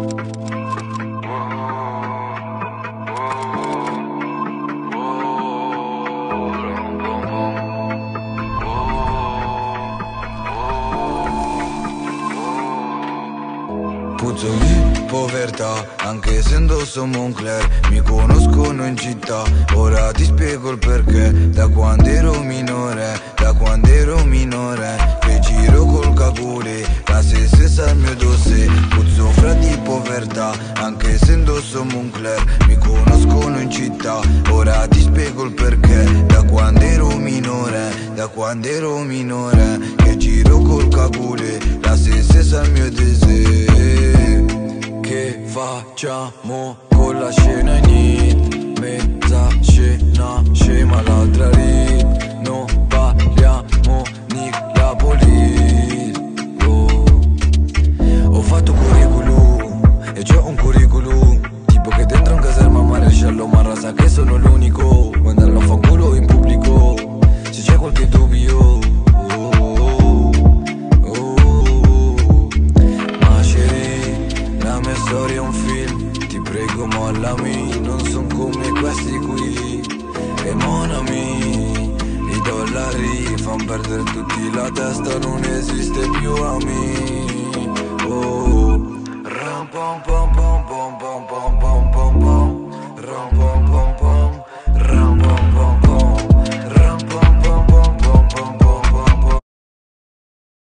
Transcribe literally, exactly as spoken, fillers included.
Puzzo di povertà, anche se indosso Moncler. Mi conoscono in città, ora ti spiego il perché. Da quando ero minore, da quando ero minore, che giro col cacule, la se stessa al mio dosse. Puzzo fra di povertà, anche se indosso Moncler. Mi conoscono in città, ora ti spiego il perché. Da quando ero minore, da quando ero minore, che giro col cacule, la se stessa al mio dosse. Che facciamo con la scena in hit? Mezza scena scema, l'altra rit. Non parliamo ni la polit. Oh. Ho fatto curriculum e c'ho un curriculum tipo che dentro un caserma maresciallo, ma rasa che sono l'unico. Mandarlo a fanculo in pubblico se c'è qualche dubbio. Storia è un film, ti prego mollami, non son come questi qui. E mon ami, i dollari fan perdere tutti la testa, non esiste più a me. Oh, ram pam pam